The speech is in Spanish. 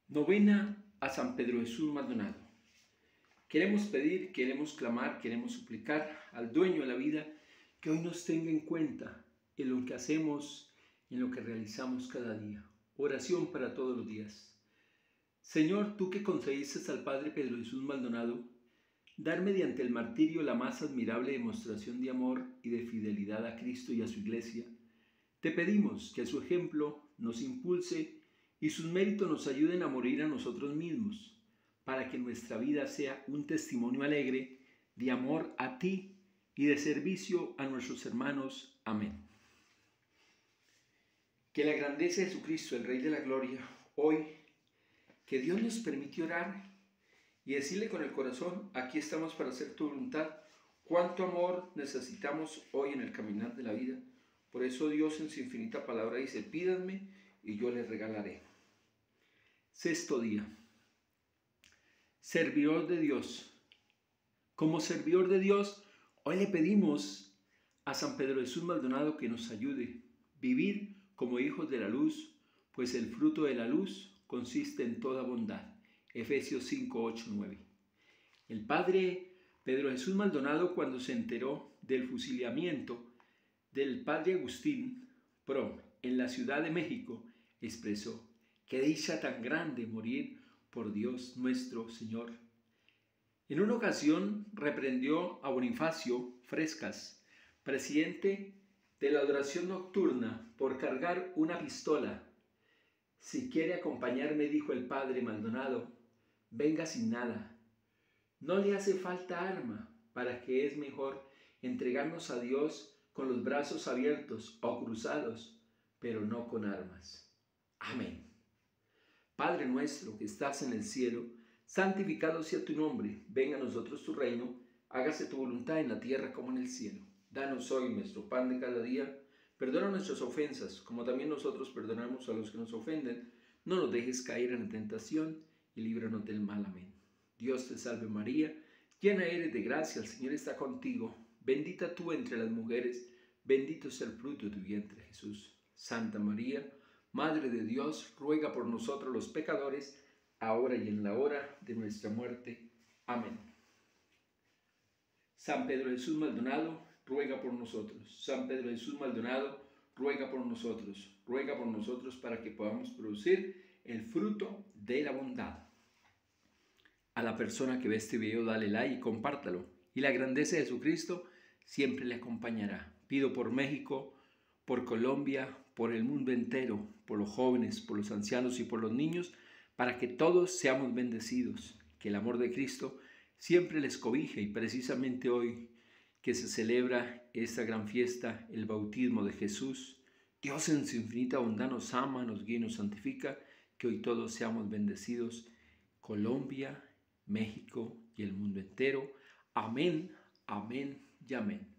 Novena a San Pedro Jesús Maldonado. Queremos pedir, queremos clamar, queremos suplicar al dueño de la vida que hoy nos tenga en cuenta en lo que hacemos, en lo que realizamos cada día. Oración para todos los días. Señor, tú que concediste al Padre Pedro Jesús Maldonado dar mediante el martirio la más admirable demostración de amor y de fidelidad a Cristo y a su Iglesia, te pedimos que a su ejemplo nos impulse y sus méritos nos ayuden a morir a nosotros mismos, para que nuestra vida sea un testimonio alegre de amor a ti y de servicio a nuestros hermanos. Amén. Que la grandeza de Jesucristo, el Rey de la Gloria, hoy, que Dios nos permitió orar y decirle con el corazón, aquí estamos para hacer tu voluntad, cuánto amor necesitamos hoy en el caminar de la vida. Por eso Dios en su infinita palabra dice, pídanme y yo les regalaré. Sexto día. Servidor de Dios. Como servidor de Dios, hoy le pedimos a San Pedro Jesús Maldonado que nos ayude a vivir como hijos de la luz, pues el fruto de la luz consiste en toda bondad. Efesios 5, 8, 9. El padre Pedro Jesús Maldonado, cuando se enteró del fusilamiento del padre Agustín Pro en la Ciudad de México, expresó: qué dicha tan grande morir por Dios nuestro Señor. En una ocasión reprendió a Bonifacio Frescas, presidente de la adoración nocturna, por cargar una pistola. Si quiere acompañarme, dijo el padre Maldonado, venga sin nada. No le hace falta arma, para que es mejor entregarnos a Dios con los brazos abiertos o cruzados, pero no con armas. Amén. Padre nuestro que estás en el cielo, santificado sea tu nombre, venga a nosotros tu reino, hágase tu voluntad en la tierra como en el cielo. Danos hoy nuestro pan de cada día, perdona nuestras ofensas, como también nosotros perdonamos a los que nos ofenden. No nos dejes caer en la tentación y líbranos del mal. Amén. Dios te salve María, llena eres de gracia, el Señor está contigo. Bendita tú entre las mujeres, bendito es el fruto de tu vientre, Jesús. Santa María, Madre de Dios, ruega por nosotros los pecadores, ahora y en la hora de nuestra muerte. Amén. San Pedro Jesús Maldonado, ruega por nosotros. San Pedro Jesús Maldonado, ruega por nosotros. Ruega por nosotros para que podamos producir el fruto de la bondad. A la persona que ve este video, dale like y compártalo. Y la grandeza de Jesucristo siempre le acompañará. Pido por México, por Colombia, por el mundo entero, por los jóvenes, por los ancianos y por los niños, para que todos seamos bendecidos. Que el amor de Cristo siempre les cobije, y precisamente hoy que se celebra esta gran fiesta, el bautismo de Jesús, Dios en su infinita bondad nos ama, nos guía y nos santifica, que hoy todos seamos bendecidos. Colombia, México y el mundo entero. Amén, amén y amén.